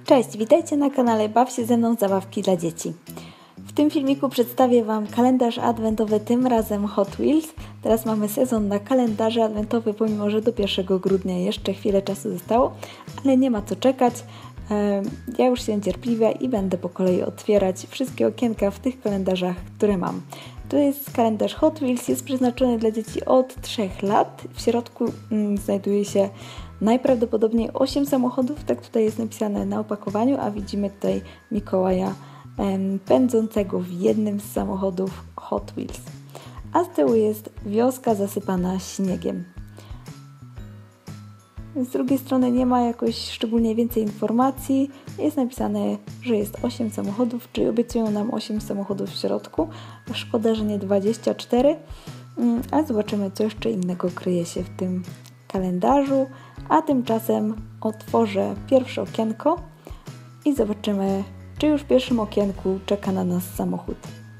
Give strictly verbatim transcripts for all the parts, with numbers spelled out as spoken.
Cześć, witajcie na kanale Baw się ze mną, zabawki dla dzieci. W tym filmiku przedstawię Wam kalendarz adwentowy, tym razem Hot Wheels. Teraz mamy sezon na kalendarze adwentowe, pomimo że do pierwszego grudnia jeszcze chwilę czasu zostało, ale nie ma co czekać. Ja już się niecierpliwie i będę po kolei otwierać wszystkie okienka w tych kalendarzach, które mam. To jest kalendarz Hot Wheels, jest przeznaczony dla dzieci od trzech lat. W środku mm, znajduje się najprawdopodobniej osiem samochodów, tak tutaj jest napisane na opakowaniu, a widzimy tutaj Mikołaja em, pędzącego w jednym z samochodów Hot Wheels. A z tyłu jest wioska zasypana śniegiem. Z drugiej strony nie ma jakoś szczególnie więcej informacji. Jest napisane, że jest osiem samochodów, czyli obiecują nam osiem samochodów w środku. Szkoda, że nie dwadzieścia cztery, a zobaczymy, co jeszcze innego kryje się w tym kalendarzu. A tymczasem otworzę pierwsze okienko i zobaczymy, czy już w pierwszym okienku czeka na nas samochód.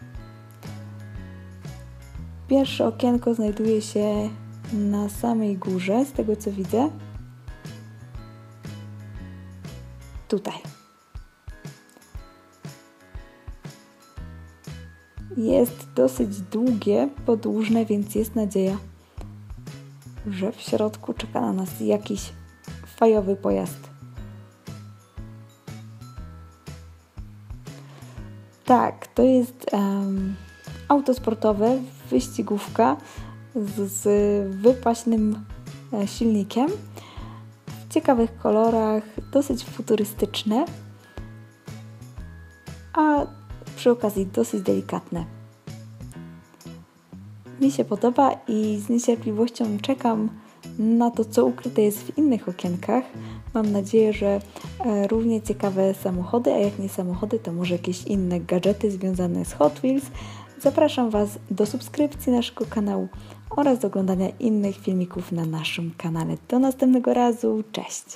Pierwsze okienko znajduje się na samej górze, z tego co widzę. Tutaj. Jest dosyć długie, podłużne, więc jest nadzieja, że w środku czeka na nas jakiś fajowy pojazd. Tak, to jest um, auto sportowe, wyścigówka z, z wypaśnym silnikiem. W ciekawych kolorach, dosyć futurystyczne, a przy okazji dosyć delikatne. Mi się podoba i z niecierpliwością czekam na to, co ukryte jest w innych okienkach. Mam nadzieję, że równie ciekawe samochody, a jak nie samochody, to może jakieś inne gadżety związane z Hot Wheels. Zapraszam Was do subskrypcji naszego kanału oraz do oglądania innych filmików na naszym kanale. Do następnego razu, cześć!